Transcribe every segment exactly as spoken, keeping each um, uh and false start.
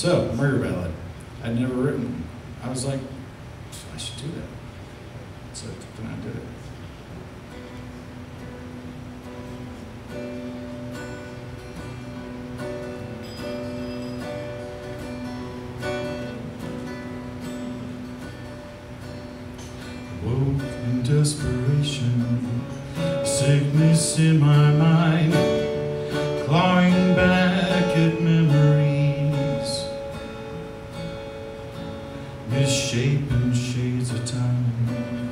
So, Murder Ballad. I'd never written. I was like, I should do that. So then I did it. Woke in desperation, sickness in my mind, clawing back at memories, misshapen shades of time,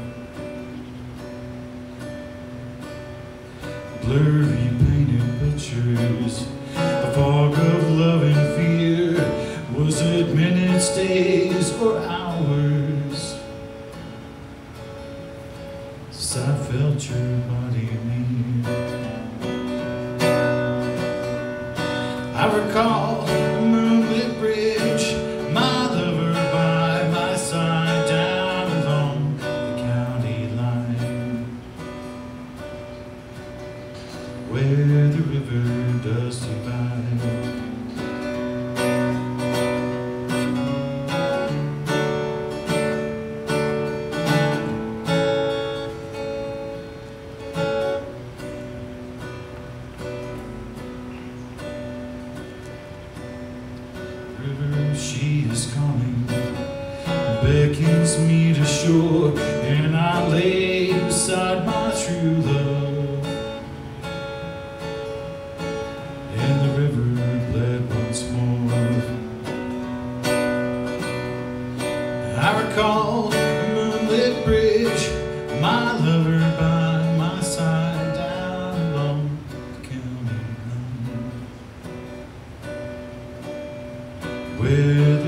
blurry painted pictures, a fog of love and fear. Was it minutes, days, or hours? I felt your body near. I recall a moonlit bridge, my lover by my side, down along the county line, where the river does divide. She is calling, beckons me to shore, and I lay beside my true love, and the river bled once more. I recall a moonlit bridge, my lover by my side, down along the county line, where